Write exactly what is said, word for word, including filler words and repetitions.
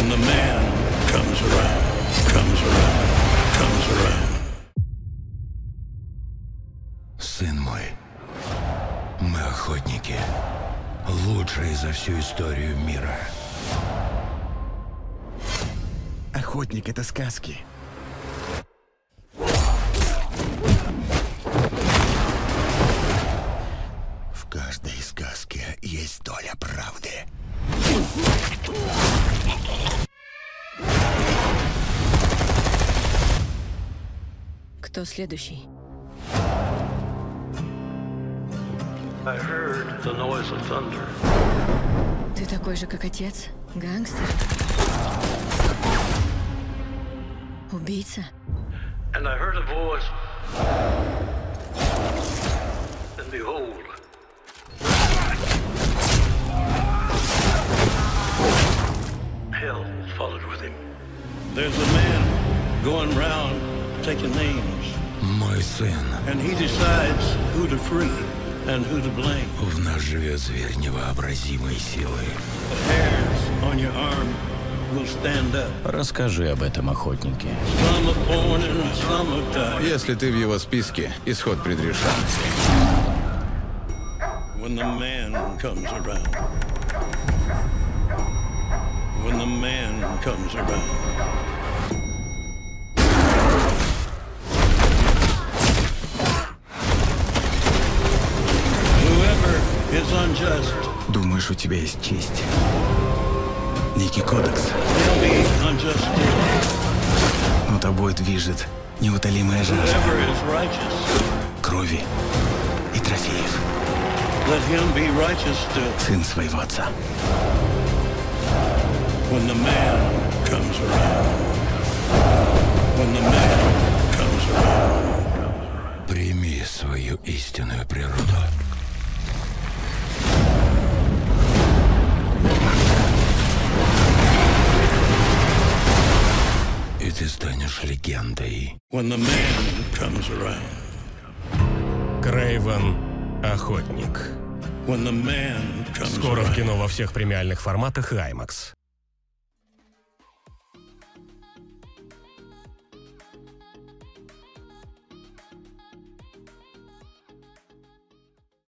When the man comes around, comes around, comes around. Сын мой, мы охотники, лучшие за всю историю мира. Охотник — это сказки. В каждой сказке есть доля правды. Кто следующий? I heard the noise of thunder. Ты такой же, как отец? Гангстер? Убийца? And I heard a voice. And behold, hell followed with him. There's a man going round taking names. Мой сын. And he decides who to free and who to blame. В нас живет зверь невообразимой силы. The hairs on your arm will stand up. Расскажи об этом, охотнике. Some are born and some are died. Если ты в его списке, исход предрешен. When the man comes around. When the man comes around. Whoever is unjust, Думаешь, у тебя есть честь? Некий кодекс. he'll be unjust still. Но тобой движет неутолимая жажда Whoever is righteous, крови и трофеев. let him be righteous still. Сын своего отца. When the man comes around. When the man comes around. Прими свою истинную природу. И ты станешь легендой. When the man comes around. Крейвен Охотник. When the man comes Скоро в around. кино во всех премиальных форматах и аймакс.